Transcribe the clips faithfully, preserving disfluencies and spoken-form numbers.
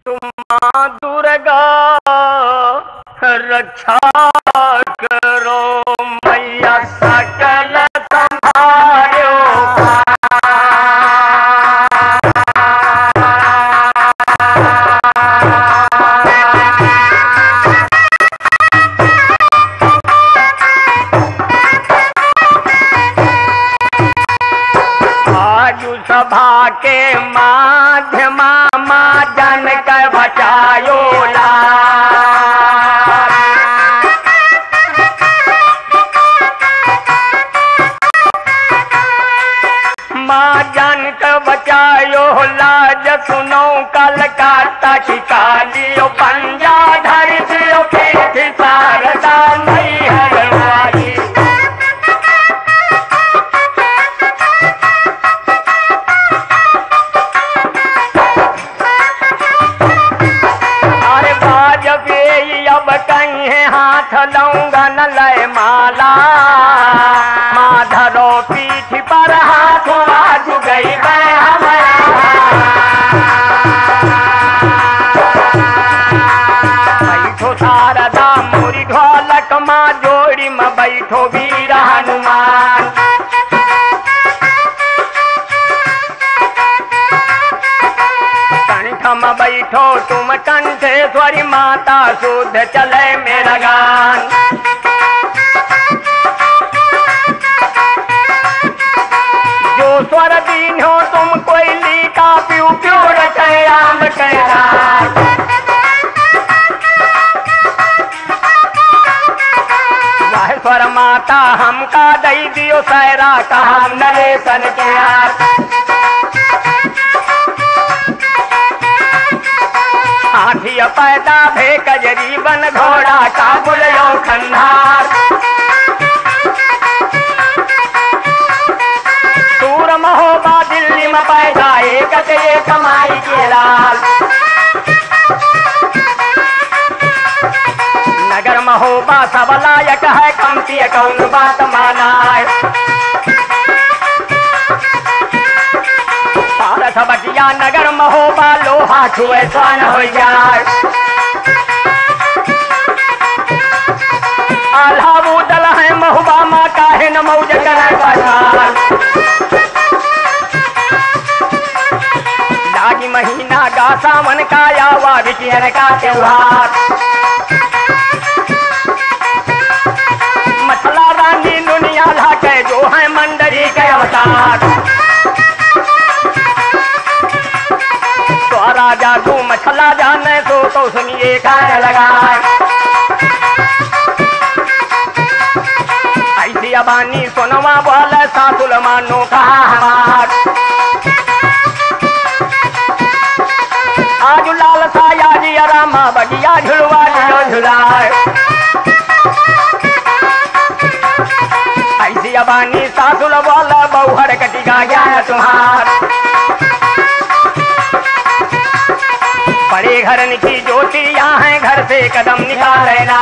तुम माँ दुर्गा रक्षा करो मैया सकल संभालो। आजू सभा के माध्यम माँ जन कर बचायो ला। माँ जन कर बचायो लाज सुनो कलकत्ता की कालियो पंजा धर दियो पीठ शारदा नहीं हरवाई। अरे वाजपेयी अब कहीं है हाथ लौंगा न लय माला। माँ धरो पीठ पर हाथ आज गई मैं हमारा। बैठो शारदा मोरी ढोलक माँ जोड़ी में बैठो वीर हनुमान। कंठ में बैठो तुम कंठेश्वरी माता शुद्ध चले मेरा गान। जो स्वर दीन हो तुम कोयली का प्यू प्यू रचे आम कहना। वह स्वर माता हमका दई दियो सहरा का हम नरेशन के यार। हाथी पैदा भे कजरी बन घोड़ा का बुलयो खंडार। सूर महोबा दिल्ली में पैदा एक ये कमाई के लाल। नगर महोबा सब लायक है कमती कौन बात माना। पारस बटिया नगर महोबा लोहा छुए स्वान हो जाए। आल्हा बूदल है महुबा माँ काहे न मौज करे बाजार। लागी महीना गा सावन का आवा बिटियर का त्योहार। मछला रानी दुनिया लाके जो है मंडरी के अवतार। तो राजा तू मछला जाने सो तो सुनिए कार लगाए। ऐसी अबानी सोनवा बोले सासुल मानो कहा हमार। आज लाल साया जी रामा बगिया झुलवा दियो झुलाए। ऐसी अबानी सासुल बोला बहुहर कटिका ज्ञान तुम्हार। बड़े घर की ज्योतियां हैं घर से कदम निकालना।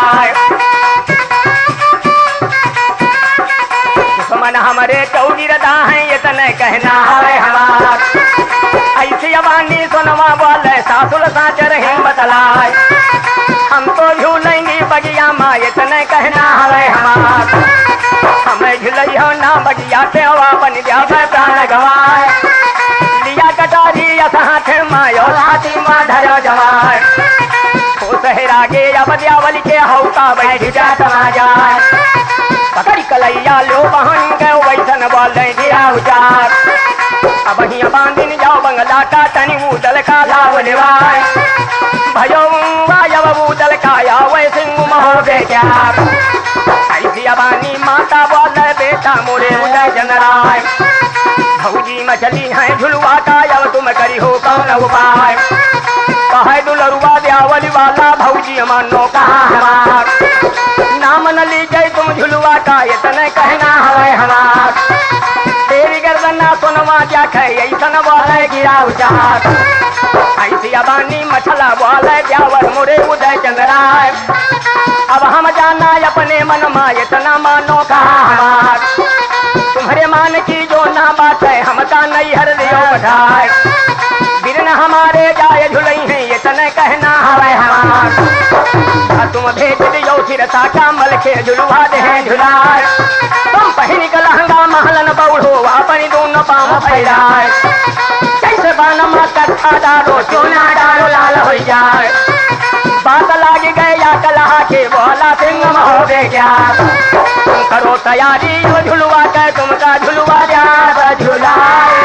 दुश्मन हमारे चौगिरदा हैं ये तने कहना है हमार। ऐसी अबानी सुनवा बोले सासुल साचर हिम्मत लाए। हम तो झूलेंगे बगिया माँ ये तने कहना है हमार। हमें झुलई हो ना बगिया से हवा बन जावे प्राण गवाए। लिया कटारी हाथ मायो हाथी माँ धरो जवाए। हो सहरा गे अब दियावली के हौका बैठ जा तमा जाए। पकड़ कलैया लो बहन के वैसन बोले गिरा उचार। अब हिया बांधिन जाओ बंगला का तनी उदल का लाभ निवाय। भयो वायव उदल का या वै सिंह महो बेचा। ऐसी अबानी माता बोले बेटा मोरे उदय जनराय। भौजी मछली है झुलवा का अब तुम करी हो कौन उपाय। कहे दुलरुआ ब्यावली वाला भौजी मानो कहा हमार। नाम न लीजिए तुम झुलवा का इतने कहना है हमार। तेरी गर्दना सुनवा जा खे ऐसन बोले गिरा उचार। ऐसी अबानी मछला बोले ब्यावर मोरे उदय चंद्राय। अब हम जाना अपने मन मा इतना मानो कहा हमार। तुम्हारे मान की जो ना बात है हमका नहीं हर दियो बढ़ाए। बिरन हमारे जाए झुलई है ये तने कहना हवे हमार। तुम भेज दियो सिरसा कमल के झुलवा दे झुलाए। तुम पहन के लहंगा महलन बौड़ो अपनी दोनों पाँव फैलाए। कैसे बानमा कट्ठा डालो चूना डालो लाल हो जाए। बात लाग गया कलहा के बोला सिंह महोदय क्या। तुम करो तैयारी वो झुलवा के तुमका झुलवा जा झुलाए।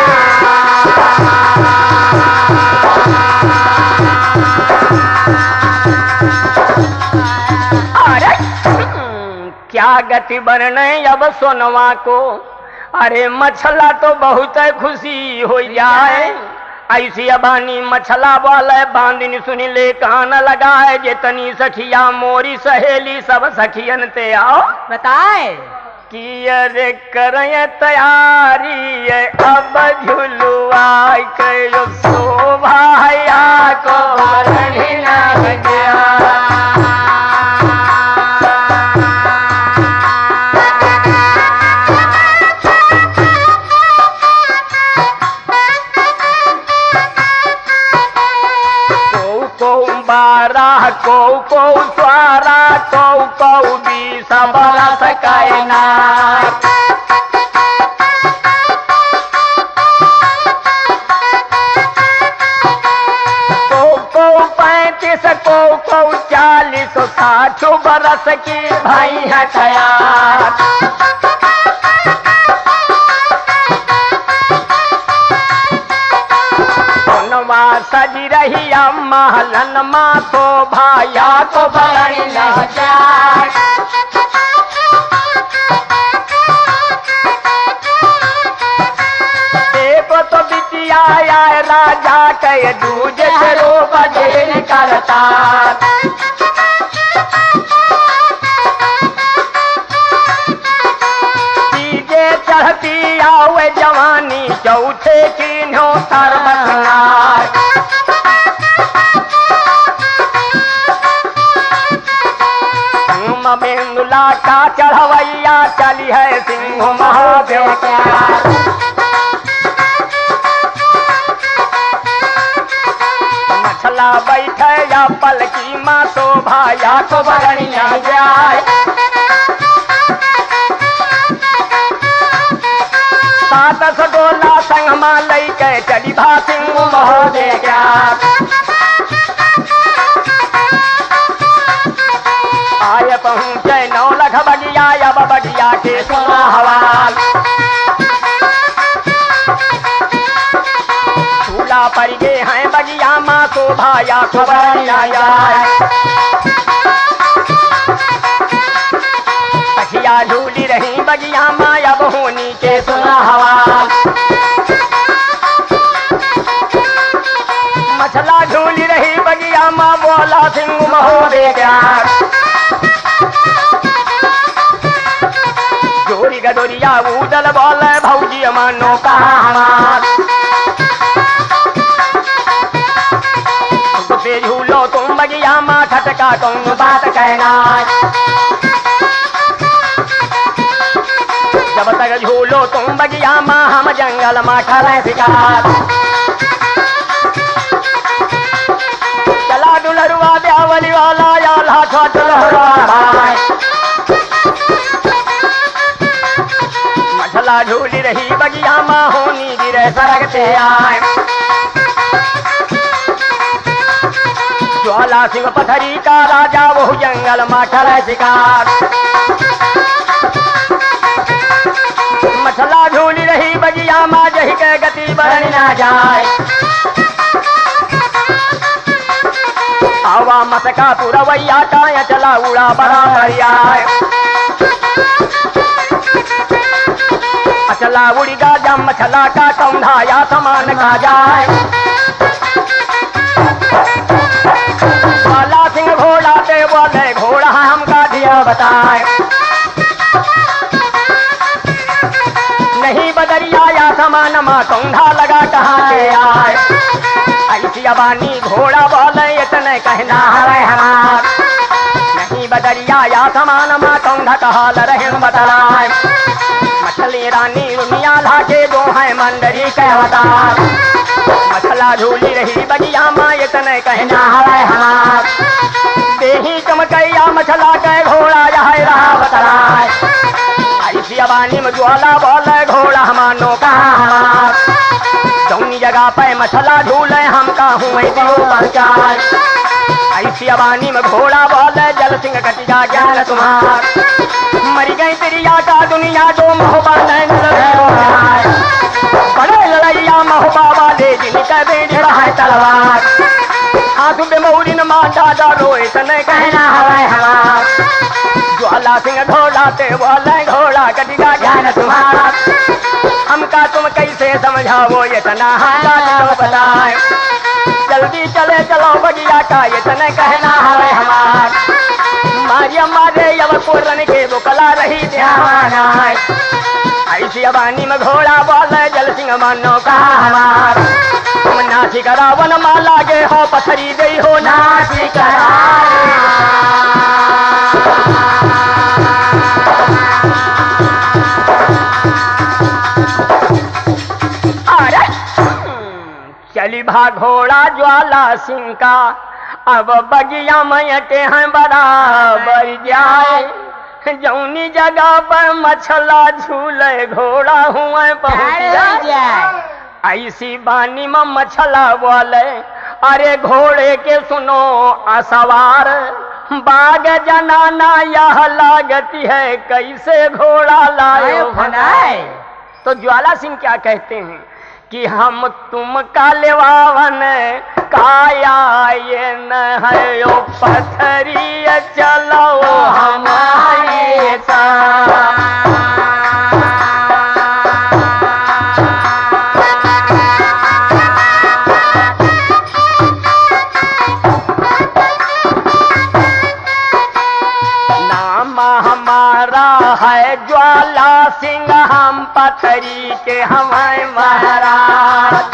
अरे क्या गति बनने अब सोनवा को। अरे मछला तो बहुत खुशी हो जाए। ऐसी अबानी मछला वाले बांदिन सुन ले कान लगाए। जितनी सखिया मोरी सहेली सब सखियन ते आओ बताए कि अरे करें तैयारी अब झुलवा के शोभाया को को को स्वारा को को भी संभला सकाए ना। को को पैंतीस को को चालीस साठ बरस की भाई है तैयार। सजी रही महलन माँ तो भाया को बड़ी लाचार। एक तो बिटिया आया राजा के दूजे से रो बजे करता। चीजे चढ़ती आवे जवानी चौथे की नो सर्वनाश। बेंदुला का चढ़वैया चली है सिंह महादेव क्या। मछला बैठे या पलकी माँ तो भाया को बगड़िया जाए। सात सौ डोला संग माँ लई के चली भा सिंह महादेव क्या। आय पहुँचे नौ लख बगिया अब बगिया के सुना हवाल। झूला पड़ गए हैं बगिया माँ तो भाया को बगिया जाए। सखिया झूली रही बगिया माँ अब होनी के सुना हवाल। मछला झूली रही बगिया माँ बोला सिंह महोदय क्या। जोरी गडोरिया उदल बोल भौजी मानो कहा हमार। पे झूलो तुम बगिया माँ ठटका तुम बात कहना। जब तक झूलो तुम बगिया माँ हम जंगल माँ ठहरे शिकार। चला दुलरुआ ब्यावली वाला याला छोट लहरा। मछला झूली रही बगिया माँ होनी गिरे सरगते आए। ज्वाला सिंह पथरी का राजा वो जंगल माँ ठहरे शिकार। मछला झूली रही बगिया माँ जही के गति बढ़ ना जाए। आवा मसका पुरवैया टाया चला उड़ा बड़ा भैया। चला उड़ी गा जम मछला का कौंधाया समान का जाए। वाला सिंह घोड़ा ते बोले घोड़ा हमका दिया बताए। नहीं बदरिया या समान माँ कौंधा लगा कहाँ के आए। ऐसी अबानी घोड़ा बोले इतने कहना है हमार। नहीं बदरिया या समान माँ कौंधा कहा रहे बतलाए। मछली रानी दुनिया लाके दो है मंडरी कहता। मछला झूली रही बगिया माँ ये तने कहना है हमार देही चमकैया मछला के घोड़ा यह रहा बतराय ऐसी अबानी में ज्वाला बोल घोड़ा मानो कहा हमार जौनी जगह पे मछला झूले हम कहूँ परचार ऐसी अबानी में घोड़ा बोल जल सिंह कटिया ज्ञान तुम्हार मरी गई प्रिया का दुनिया जो महोबा बड़े लड़ैया महोबा वाले जिनका बेच रहा है तलवार हाथ पे मौरी न मां दादा रोए तने कहना है हमार ज्वाला सिंह घोड़ा ते बोले घोड़ा कटिया ज्ञान तुम्हारा हमका तुम कैसे समझाओ ये तना हम बताए जल्दी चले चलो बगिया का ये तने कहना है हमार मारिया मारे यव पूरन के बुकला रही ध्यान ऐसी अबानी में घोड़ा बोल जल सिंह मानो कहा हमार तुम नाची करा वन माला गे हो पथरी गई हो नाची करा चली भा घोड़ा ज्वाला सिंह का अब बगिया मयटे हैं बराबर जाए जौनी जगह पर मछला झूले घोड़ा हुआ पहुंच जाए ऐसी बानी में मछला बोले अरे घोड़े के सुनो असवार बाग जनाना यह लागती है कैसे घोड़ा लाए बनाए। तो ज्वाला सिंह क्या कहते हैं कि हम तुम कालेवावन काया ये न है ओ पथरी चलो हमारे साथ नाम हमारा है ज्वाला सिंह हम पथरी के हमारे महाराज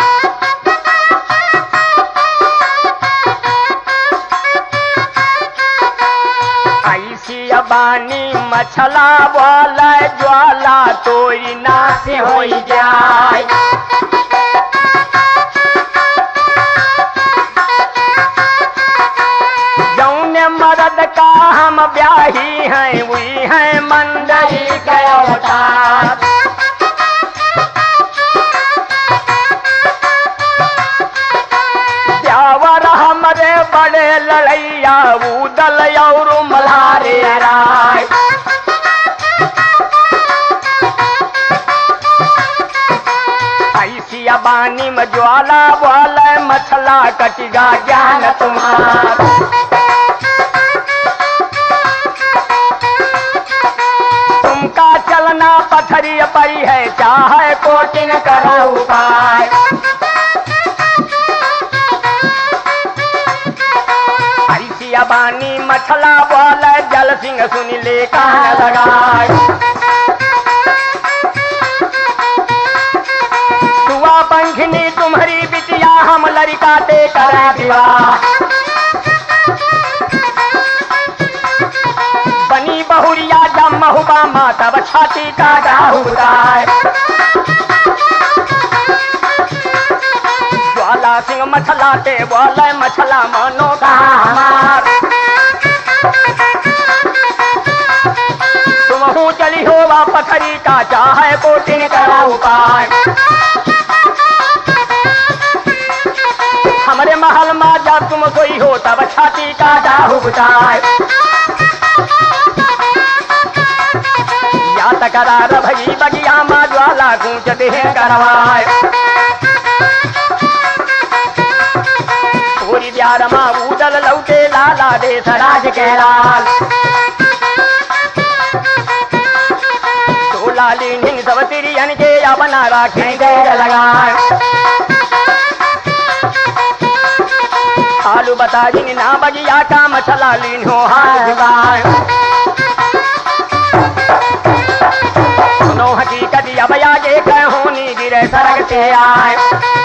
ऐसी अबानी मछला बोल ज्वाला तोरी नाश हो जाए जौने मर्द का हम ब्याही हैं वही हैं मंडली के अवतार हमरे बड़े लड़ैया उदल और मल्हारे राय ऐसी अबानी में ज्वाला बोल मछला कटिगा ज्ञान तुम्हार तुमका चलना पथरी परी है चाहे कोटिन करो उपाय अबानी मछला बोल जल सिंह सुन ले कान लगाए दुआ पंखनी तुम्हारी बिटिया हम लड़का ते करा विवाह बनी बहुरिया जब महुबा माता छाती का गाहुदाय ज्वाला सिंह मछला ते बोल मछला मानो कहा हमार तुम हूँ चली हो वा पथरी का चाहे कोटिन करा उपाय हमारे महल में जब तुम सोई हो तब छाती का दाहू बुझाए या तकरार भई बगिया माँ ज्वाला गूंज देह करवाए पूरी प्यार माँ उदल लौटे लाला दे सराज के लाल तो लाली निन सब तिरियन के या बना राखे गए लगाए आलू बता जी ना बगिया का मछला लीन हो हाय सुनो हकीकत अब आगे कहोनी गिरे सड़क से आए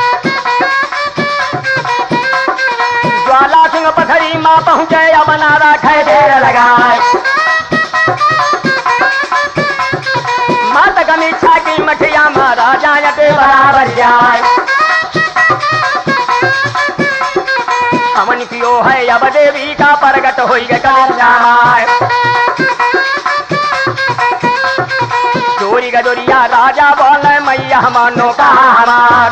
ज्वाला सिंह पथरी माँ पहुँचे अब नारा खे ढेर लगाए माता कमीछा की मठिया माँ राजा यते बराबर जाए हमन कियो है अब देवी का प्रगट हो गए। चोरी गदोरिया राजा बोले मैया मानो का हमार,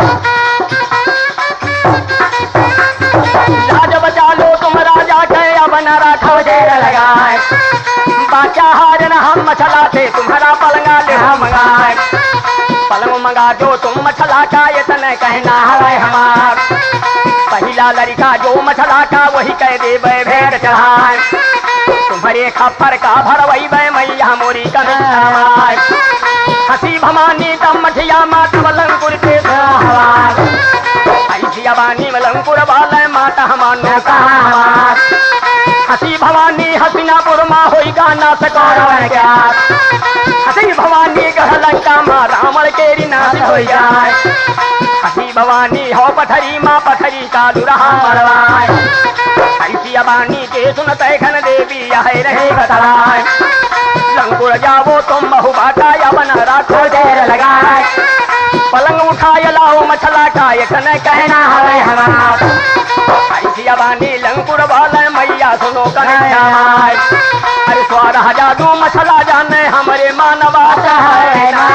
लाज बचा लो तुम राजा के अब न राखो देर लगाए। बाचा हारन हम मछलाते तुम्हारा पलंगा ले हम मंगाए, पलंग मंगा जो तुम मछला का ये तने कहना है हमार। पहला लड़का जो मछला का वही कह दे भेड़ चढ़ाए, तुम्हारे खप्पर का भरवई बे मैया मोरी कमाए। हंसी भवानी तम मठिया माता लंकुर के हवार, ऐसी अबानी लंकुर वाले माता मानो का हमार। हंसी भवानी हसीनापुर माँ होई गाना सकोर क्या, हंसी भवानी गढ़ लंका माँ रावण केरी नाश हो जाए। हंसी भवानी हो पथरी माँ पथरी का दुरहा मरवाए, ऐसी अबानी के सुनत खन देवी यह रहे बतलाए। लंकुर जावो तुम बहु बाटा या बना राखो देर लगाए, पलंग उठाए लाओ मछला का ये तने कहना है हमार। ऐसी अबानी लंकुर वाले मैया सुनो कन्हैया, अरे स्वारा जादू मछला जाने हमारे मानवा है ना।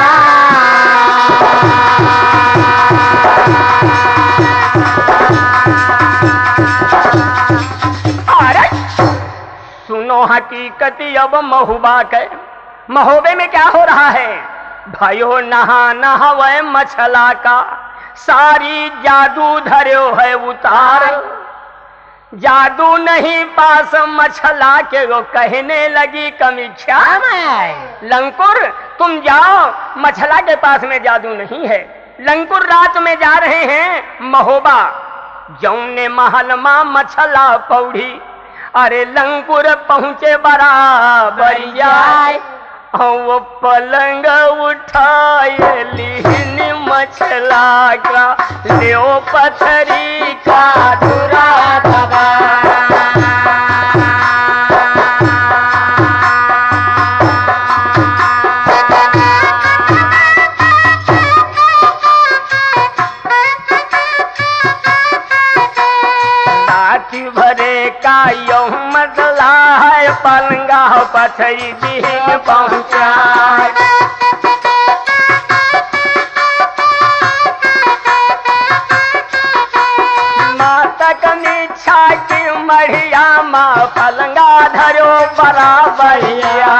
अरे सुनो हकीकत अब महुबा के, महोबे में क्या हो रहा है भाइयों, नहा नहावे मछला का सारी जादू धर्यो है उतार। जादू नहीं पास मछला के वो कहने लगी कमीक्षा में, लंकुर तुम जाओ मछला के पास में जादू नहीं है। लंकुर रात में जा रहे हैं महोबा, जौने महल मां मछला पौड़ी। अरे लंकुर पहुंचे बराबरिया, वो पलंग उठाए लीन मछला का, ले पथरी का दुरा दबा। नाची भरे का यो मसला है, पलंगा पथरी दिन पहुंचा। माता कमीछा की मढ़िया माँ पलंगा धरो बराबरिया।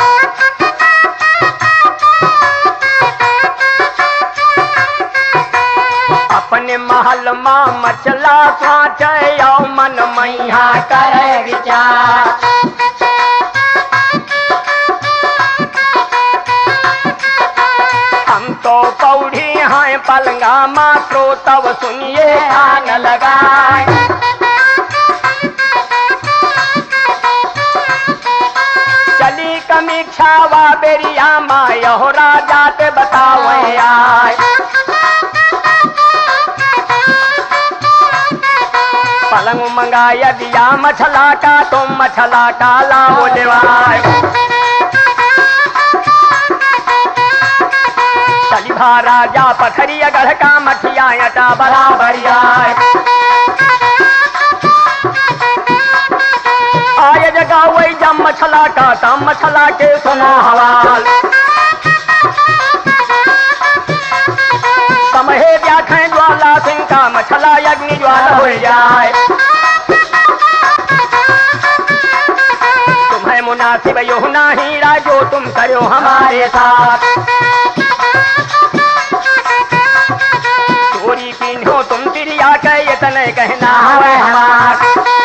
अपने महल माँ मछला स्वाच मन मैया करे विचार। हम तो पौड़ी हैं पलंगा मात्रो तब सुनिए आन लगाए। चली कमीक्षा वा बेरिया माँ यहो राजा ते बतावे आए। पलंग मंगाया दिया मछला का, तुम मछला का लाओ लेवाए। चली भा राजा पथरिया गढ़ का मठिया अटा बराबरिया। आय जगह वही जम मछला का, तम मछला के सुनो हवाल। समहे व्याखे ज्वाला सिंह का मछला अग्नि ज्वाला हो जाए। तुम्हें मुनासिब यो नहीं राजो तुम करो हमारे साथ। चोरी किन्हो तुम तिरिया के ये तने कहना है हमार।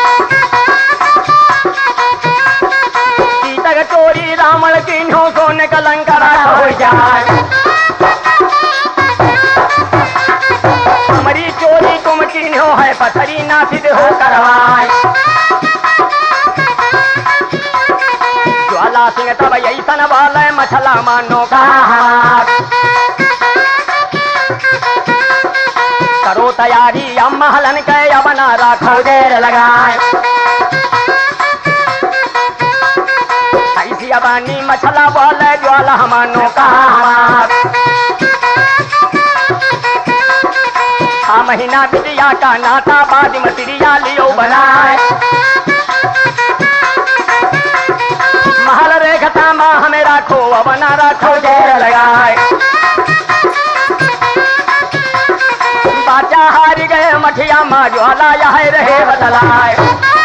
सीता चोरी रावण किन्हो सोने कलंकरा हो जाए। हमारी चोरी तुम किन्हो है पथरी नासिद हो करवाए। ज्वाला सिंह तब ऐसन वाले मछला मानो का हाथ। करो तैयारी हम महलन के बना राखो देर लगाए। ऐसी अबानी मछला बोले ज्वाला मानो का हाथ। महीना बिटिया का नाता बाद मसिरिया लियो बनाए महल रेखता माँ हमें राखो अब ना राखो देर लगाए बाचा हार गए मठिया माँ ज्वाला यह रहे बदलाए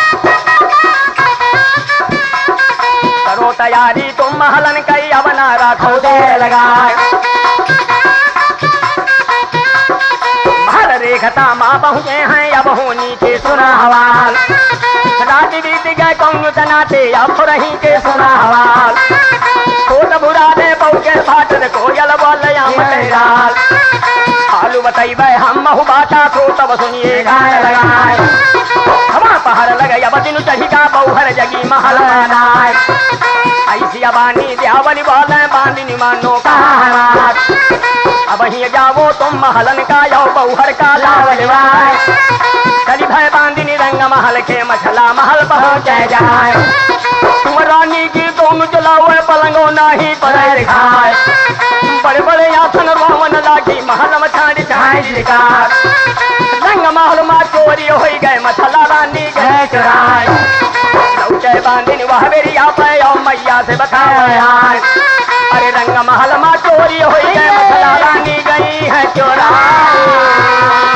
करो तैयारी तुम महलन कई अब ना राखो देर लगाए महल रेखता माँ पहुँचे हैं अब हो नीचे सुना हवाल रात बीत गए कौन तनाते अब रही के सुना हवाल छोट बुरा दे पौके फाटर कोयल बोल याल हालू बताइबे हम महु बाटा तो तब सुनिए गाय लगाए हवा पहाड़ लगे अब दिन चढ़ी का बहुहर जगी महल बनाए ऐसी अबानी ब्यावली बोले बांधनी मानो कहा अब ही जाओ तुम महलन का यो बहुहर का लावलवाए कली भय बांधनी रंग महल के मछला महल पहुँच जाए तुम रानी की तुम चलाओ पलंगो नहीं पर खाए बड़े बड़े आसन रोवन लागी महल मछाड़ी छाई शिकार रंग महल मा चोरी हो गए मछला रानी गए चुराए लौटे बांधनी वह बेरिया पे और मैया से बताओ यार अरे रंग महल मा चोरी हो गए मछला रानी गई है चुराए